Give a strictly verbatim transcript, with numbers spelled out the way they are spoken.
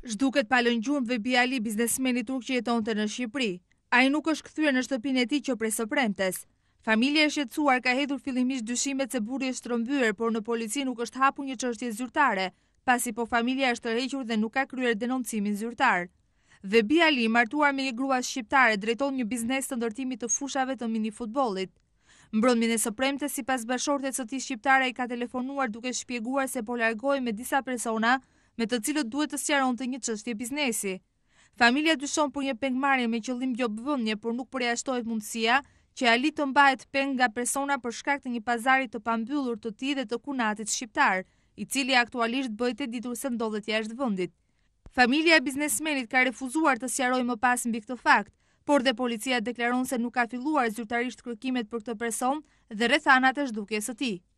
Zhduket pa lëngjuar Vebi Ali, biznesmeni turk që jetonte në Shqipëri. Ai nuk është kthyer në shtëpinë e tij që prej së premtes. Familja e shqetësuar ka hedhur fillimisht dyshimet se burri është trembyer, por në polici nuk është hapur një çështje zyrtare, pasi po familja është tërhequr dhe nuk ka kryer denoncimin zyrtar. Vebi Ali, martuar me një grua shqiptare, drejton një biznes të ndërtimit të fushave të minifutbollit. Mbrëmjen e së premtes, sipas bashkëshortes së tij shqiptare, ai ka telefonuar duke shpjeguar se po largohej me disa persona me të cilët duhet të sqaronte një çështje biznesi. Familja dyshon për një pengmarrje me qëllim gjobvëmje, por nuk përjashtohet mundësia që Ali të mbahet peng nga persona për shkak të një pazari të pambyllur të tij dhe të kunatit shqiptar, i cili aktualisht bëhet e ditur se ndodhet jashtë vendit. Familja e biznesmenit ka refuzuar të sqarojë më pas mbi këtë fakt, por dhe policia deklaron se nuk ka filluar zyrtarisht kërkimet për këtë person dhe rrethanat e zhdukjes së tij.